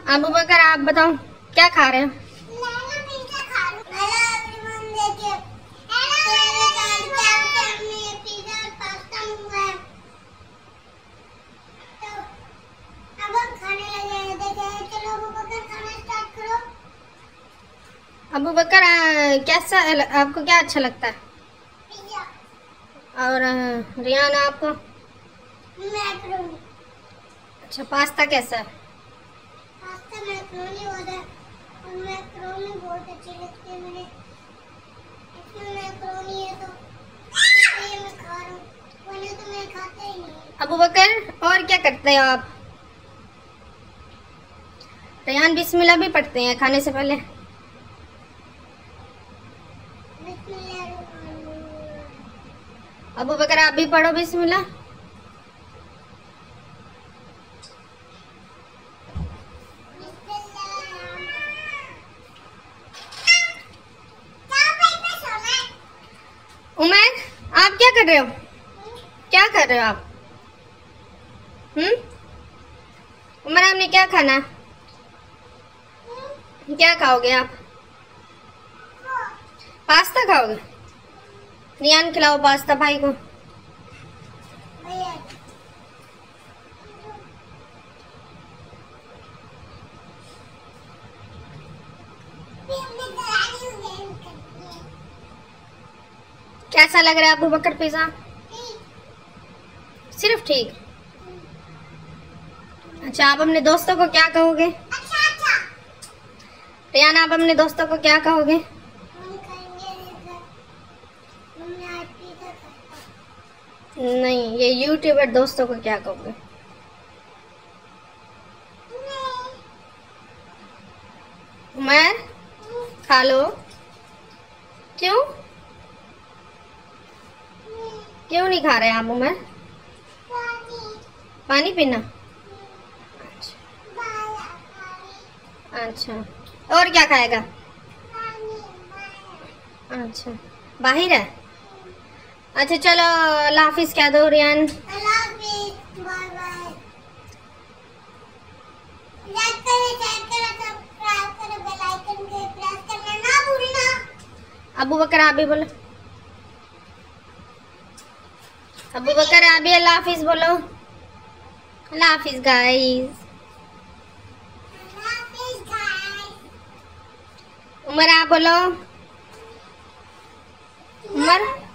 अबू बकर आप बताओ क्या खा रहे हो? अबू बकर कैसा आपको क्या अच्छा लगता है? और रियान आपको? मैक्रोनी। अच्छा, पास्ता कैसा है? पास्ता मैक्रोनी होता है और मैक्रोनी बहुत अच्छी लगती है मुझे। इसमें मैक्रोनी है तो इसलिए मैं खा रहा हूँ, वरना तो मैं खाता ही नहीं। अबू बकर और क्या करते हो आप? रियान बिस्मिल्लाह भी पढ़ते हैं खाने से पहले? अबू बकर आप भी पढ़ो बिस्मिल्लाह। उमर आप क्या कर रहे हो? क्या कर रहे हो आप? उमर आपने क्या खाना? क्या खाओगे आप? पास्ता खाओगे? रियान खिलाओ पास्ता भाई को। कैसा लग रहा है अबू बकर पिज़्ज़ा? सिर्फ ठीक। अच्छा, आप अपने दोस्तों को क्या कहोगे? रियान आप अपने दोस्तों को क्या कहोगे? नहीं, ये यूट्यूबर दोस्तों को क्या कहोगे? उमर खा लो। क्यों क्यों नहीं खा रहे आप उमर? पानी पीना। अच्छा, और क्या खाएगा? अच्छा, बाहर है। अच्छा चलो, अल्लाह हाफिज कह दो रियान। अबू बकर आप भी बोलो। अबू बकर आप भी अल्लाह हाफिज बोलो। अल्लाह हाफिज गाइस। उमर आप बोलो। उमर